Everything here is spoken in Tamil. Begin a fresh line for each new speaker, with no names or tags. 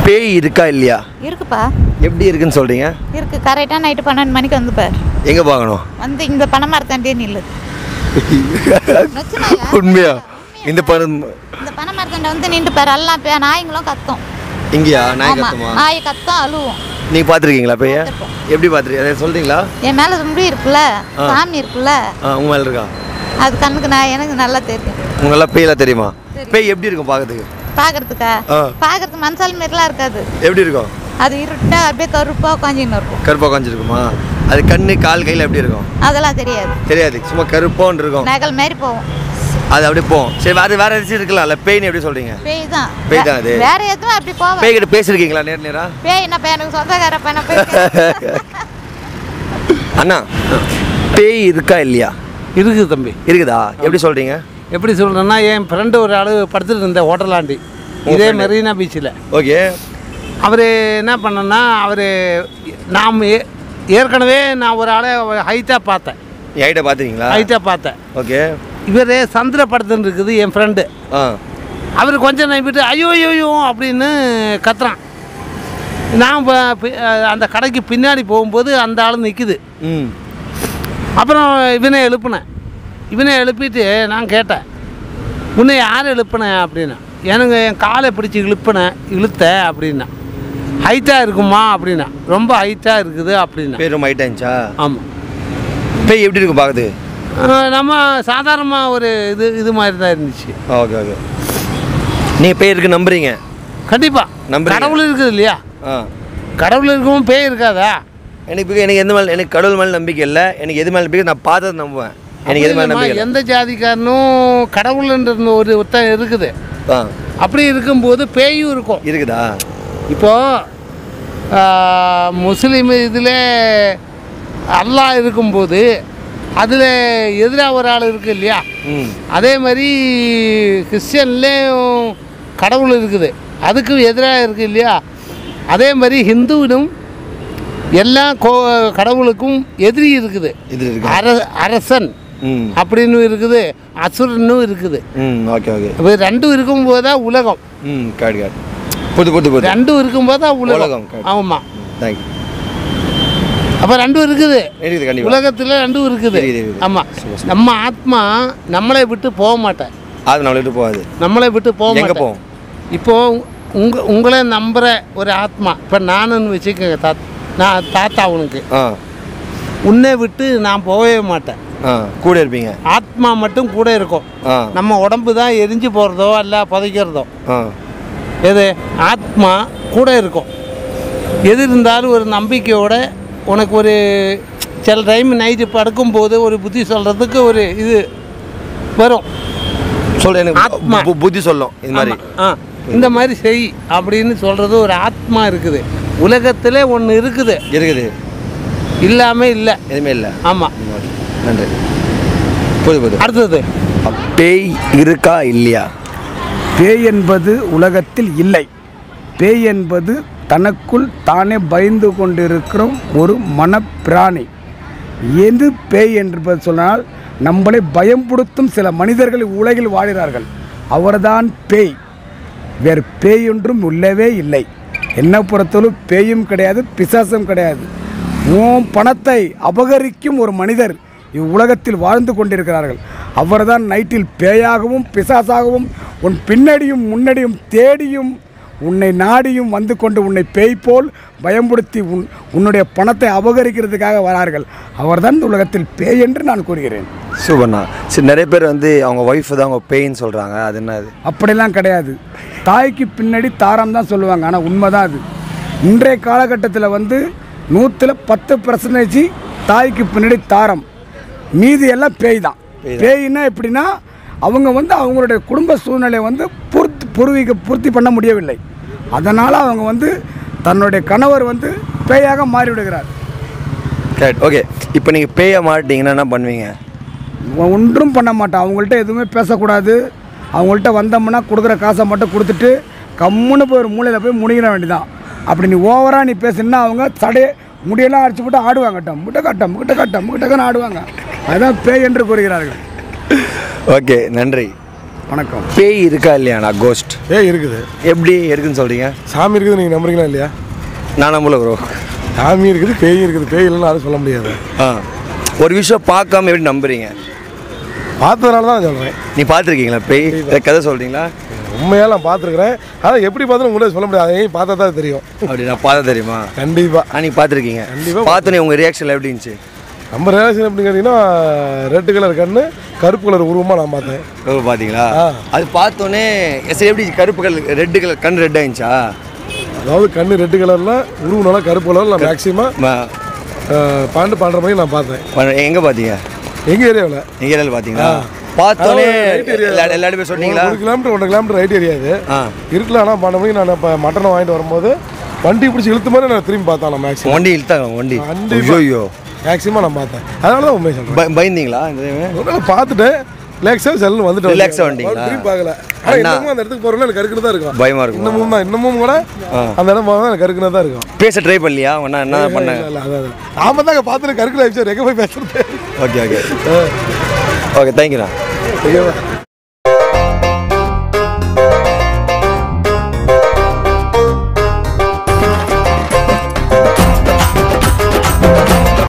பேய் இருக்கா இல்லையா?
இருக்குப்பா.
எப்படி இருக்குன்னு சொல்றீங்க?
இருக்கு. கரெக்டாக நைட்டு 12 மணிக்கு வந்து பாரு.
எங்கே பார்க்கணும்?
வந்து இந்த பனைமரத்தாண்டே நில்லு.
உண்மையா? இந்த
பனைமரத்தாண்ட வந்து நின்று பாரு. எல்லாம் நாய்ங்களும் கத்தும்.
இங்கேயா? நாய் கத்துமா?
நாய் கத்தும், அழுவும்.
நீங்கள் பார்த்துருக்கீங்களா பேய? எப்படி பார்த்துருக்கீங்க? அதை சொல்கிறீங்களா?
என் மேலே முடி இருக்குல்ல, சாமி இருக்குல்ல,
உங்கள் மேலே இருக்கா?
அது கண்ணுக்கு எனக்கு நல்லா தெரியும்.
உங்களெல்லாம் பேயெல்லாம் தெரியுமா? பேய் எப்படி இருக்கும் பார்க்கறதுக்கு?
பார்க்கறதுக்கு மனசால் மாரிலாம் இருக்காது.
எப்படி இருக்கும்?
அது இருட்டா அப்படியே கருப்பா உட்காந்துன்னு இருக்கும்.
கருப்பா உட்காந்துருக்குமா? அது கண்ணு கால் கையில் எப்படி இருக்கும்?
அதெல்லாம் தெரியாது.
சும்மா கருப்போன்னு இருக்கும்.
நகல் மாதிரி போகும்.
அது அப்படியே போகும். சரி, வேற எதாச்சும் இருக்கலாம்ல? பேய்னு எப்படி சொல்றீங்க?
பேய் தான்
அது.
வேற எதுவும் அப்படி போகும்.
பேய் கிட்ட பேசிருக்கீங்களா நேரா?
பேய் என்ன பேய்? எனக்கு சொந்தக்கார பேய்.
அண்ணா, பேய் இருக்கா இல்லையா?
இருக்குது தம்பி.
இருக்குதா? எப்படி சொல்றீங்க?
எப்படி சொல்கிறேன்னா, என் ஃப்ரெண்டு ஒரு ஆள் படுத்துட்டு இருந்தேன் ஹோட்டலாண்டி, இதே மெரினா பீச்சில்.
ஓகே.
அவர் என்ன பண்ணேன்னா, நாம் ஏற்கனவே நான் ஒரு ஆளை ஹைட்டாக பார்த்தேன்.
ஹைட்டாக பார்த்துருக்கீங்களா?
ஹைட்டாக பார்த்தேன்.
ஓகே.
இவர் சந்திர படுத்துன்னு இருக்குது என் ஃப்ரெண்டு. அவர் கொஞ்சம் நம்பிட்டு ஐயோ ஐயோ அப்படின்னு கத்துறான். நான் அந்த கடைக்கு பின்னாடி போகும்போது அந்த ஆள் நிற்குது. அப்புறம் இவனை எழுப்பிட்டு நான் கேட்டேன், உன்னை யார் எழுப்பினேன் அப்படின்னா. எனக்கு என் காலை பிடிச்சி இழுத்த அப்படின்னா. ஹைட்டாக இருக்குமா அப்படின்னா. ரொம்ப ஹைட்டாக இருக்குது அப்படின்னா.
பேர் ரொம்ப ஹைட்டாக இருந்துச்சா?
ஆமாம்.
பேய் எப்படி இருக்கும் பார்க்குது?
நம்ம சாதாரணமாக ஒரு இது மாதிரி தான் இருந்துச்சு.
ஓகே. நீங்கள் பேய் இருக்கு நம்புறீங்க?
கண்டிப்பாக நம்புறேன். கடவுள் இருக்குது இல்லையா? கடவுள் இருக்கவும் பேய் இருக்காதா?
எனக்கு கடவுள் மேலே நம்பிக்கை இல்லை. எனக்கு எது மேலே நம்பிக்கை? நான் பார்த்ததை நம்புவேன். எனக்கு எது மேலே நம்பிக்கை?
எந்த ஜாதிக்காரனும் கடவுள்ன்ற ஒரு ஒருத்தன் இருக்குது. அப்படி இருக்கும்போது பேயும் இருக்கும்.
இருக்குதா?
இப்போது முஸ்லீம் இதில் அல்லாஹ் இருக்கும்போது அதில் எதிராக ஒரு ஆள் இருக்குது இல்லையா? அதே மாதிரி கிறிஸ்டியன்லேயும் கடவுள் இருக்குது, அதுக்கு எதிராக இருக்குது இல்லையா? அதே மாதிரி ஹிந்துவிலும் எல்லா கடவுளுக்கும் எதிரி இருக்குது. அரசன் அப்படின்னு இருக்குது, அசுரனும் இருக்குது. இப்போ ரெண்டும் இருக்கும்போது தான் உலகம். ரெண்டும் இருக்கும்போது தான் உலகம். ஆமாம். அப்போ ரெண்டும் இருக்குது உலகத்தில், ரெண்டும் இருக்குது. ஆமாம். நம்ம ஆத்மா நம்மளை விட்டு போக மாட்டேன். நம்மளை விட்டு போக மாட்டேன். இப்போது உங்களை நம்புகிற ஒரு ஆத்மா, இப்போ நானுன்னு வச்சுக்கோங்க, நான் தாத்தா உனக்கு, உன்னை விட்டு நான் போகவே மாட்டேன்.
கூட இருப்பீங்க.
ஆத்மா மட்டும் கூட இருக்கும். நம்ம உடம்பு தான் எரிஞ்சு போகிறதோ அல்ல புதைக்கிறதோ. எது ஆத்மா கூட இருக்கும். எது இருந்தாலும் ஒரு நம்பிக்கையோட உனக்கு ஒரு சில டைம் நைட்டு படுக்கும்போது ஒரு புத்தி சொல்கிறதுக்கு ஒரு இது வரும்.
ஆத்மா புத்தி சொல்லும்.
இந்த மாதிரி செய் அப்படின்னு சொல்கிறது ஒரு ஆத்மா இருக்குது. உலகத்தில் ஒன்று இருக்குது. இல்லாமல் இல்லை,
எதுவுமே இல்லை.
ஆமாம்.
நன்றி.
அடுத்தது,
பேய் இருக்கா இல்லையா?
பேய் என்பது உலகத்தில் இல்லை. பேய் என்பது தனக்குள் தானே பயந்து கொண்டிருக்கிற ஒரு மனப்பிராணி. எது பேய் என்பது சொன்னால், நம்மளை பயம்படுத்தும் சில மனிதர்கள் உலகில் வாழ்கிறார்கள், அவர்தான் பேய். வேறு பேய் ஒன்றும் உள்ளவே இல்லை. என்னை பொறுத்தவரை பேயும் கிடையாது, பிசாசும் கிடையாது. உன் பணத்தை அபகரிக்கும் ஒரு மனிதர் இவ்வுலகத்தில் வாழ்ந்து கொண்டிருக்கிறார்கள். அவர்தான் நைட்டில் பேயாகவும் பிசாசாகவும் உன் பின்னடியும் முன்னடியும் தேடியும் உன்னை நாடியும் வந்து கொண்டு உன்னை பேய் போல் பயன்படுத்தி உன்னுடைய பணத்தை அபகரிக்கிறதுக்காக வரார்கள். அவர்தான் இந்த உலகத்தில் பேய் என்று நான் கூறுகிறேன்.
சூப்பர்ண்ணா. சரி, நிறைய பேர் வந்து அவங்க ஒய்ஃப் தான் அவங்க பேயின்னு சொல்கிறாங்க. அது என்ன? அது
அப்படிலாம் கிடையாது. தாய்க்கு பின்னாடி தாரம் தான் சொல்லுவாங்க. ஆனால் உண்மை தான் அது. இன்றைய காலகட்டத்தில் வந்து 110% தாய்க்கு பின்னாடி தாரம், மீதி எல்லாம் பேய் தான். பேய்னா எப்படின்னா, அவங்க வந்து அவங்களுடைய குடும்ப சூழ்நிலையை வந்து பூர்த்தி பண்ண முடியவில்லை. அதனால் அவங்க வந்து தன்னுடைய கணவர் வந்து பேயாக மாறிவிடுகிறார்.
கரெக்ட். ஓகே. இப்போ நீங்கள் பேயை மாறிட்டீங்கன்னா என்ன பண்ணுவீங்க?
ஒன்றும் பண்ண மாட்டேன். அவங்கள்ட்ட எதுவுமே பேசக்கூடாது. அவங்கள்ட்ட வந்தோம்னா கொடுக்குற காசை மட்டும் கொடுத்துட்டு கம்முன்னு போய் ஒரு மூலையில் போய் முடிகிற வேண்டியதான். அப்படி நீ ஓவராக நீ பேசுனா அவங்க முடியெல்லாம் அடிச்சு போட்டு ஆடுவாங்க. முக்கிட்ட கட்டம் ஆடுவாங்க. அதுதான் பேய் என்று கூறுகிறார்கள்.
ஓகே, நன்றி.
வணக்கம்.
பேய் இருக்கா இல்லையாண்ணா? கோஸ்ட்
இருக்குது.
எப்படி இருக்குன்னு சொல்கிறீங்க?
சாமி இருக்குது, நீங்கள் நம்புறீங்களா இல்லையா?
நான் நம்பல ப்ரோ.
சாமி இருக்குது, பேய் இருக்குது. பேய் இல்லைன்னு யாரும் சொல்ல முடியாது.
ஒரு விஷயம் பார்க்காம எப்படி நம்புறீங்க?
பார்த்ததுனால தான் சொல்கிறேன்.
நீ பார்த்துருக்கீங்களா பேய்? கதை சொல்கிறீங்களா?
உண்மையாக நான் பார்த்துருக்குறேன். ஆனால் எப்படி பார்த்தாலும் உங்கள்கிட்ட சொல்ல முடியாது. அதையும் பார்த்தா தான் தெரியும்.
அப்படி நான் பார்த்தா தெரியுமா?
கண்டிப்பாக.
நீங்கள் பார்த்துருக்கீங்க?
கண்டிப்பாக.
பார்த்தோன்னே உங்கள் ரியாக்ஷன் எப்படி இருந்துச்சு?
நம்ம ரியாக்ஷன் எப்படின்னு கேட்டிங்கன்னா, ரெட்டு கலர் கண்ணு, கருப்பு கலர் உருவமாக நான் பார்த்தேன்.
பார்த்தீங்களா? அது பார்த்தோன்னே சரி, எப்படி கருப்பு கலர் ரெட்டு கலர் கண் ரெட் ஆயிடுச்சா?
அதாவது கண்ணு ரெட்டு கலரில் உருவம் நல்லா கருப்பு கலரில் நான் மேக்ஸிமம் 12:30 மணிக்கு நான் பார்த்தேன்.
எங்கே பார்த்தீங்க?
எங்கள் ஏரியாவில்.
எங்கள் ஏரியாவில் பார்த்தீங்களா? பார்த்தோன்னே எல்லா பேர் சொன்னீங்களா?
1 கிலோமீட்டர் 1.5 கிலோமீட்டர் ரைட் ஏரியாது. இருட்டில் ஆனால் 12 மணிக்கு நான் இப்போ மட்டனை வாங்கிட்டு வரும்போது வண்டி பிடிச்சி இழுத்து மாதிரி நான் திரும்பி பார்த்தேன். நான் மேக்ஸிமம்
வண்டி இழுத்தாங்க. வண்டி ஐயோ
மேக்ஸிமம் நான் பார்த்தேன். அதனால தான் உண்மை சொல்கிறேன்.
பயந்தீங்களா?
பார்த்துட்டு ரிலாக்ஸாக செல்லுன்னு வந்துட்டு
ரிலாக்ஸாக வந்தீங்களா?
திரும்பி பார்க்கல. ஆனால் இன்னமும் அந்த இடத்துக்கு போகிறோம்னா எனக்கு கருக்குன்னு தான் இருக்கும்.
பயமாக இருக்கும்.
இன்னமும் கூட அந்த இடம் போக எனக்கு கருக்குன்னு தான் இருக்கும்.
பேச ட்ரை பண்ணலையா? என்ன பண்ண?
நாம தாங்க பார்த்துட்டு கருக்குல ஆயிடுச்சு. எங்கே போய் பேசுறது?
ஓகே ஓகே ஓகே, தேங்க்யூண்ணா.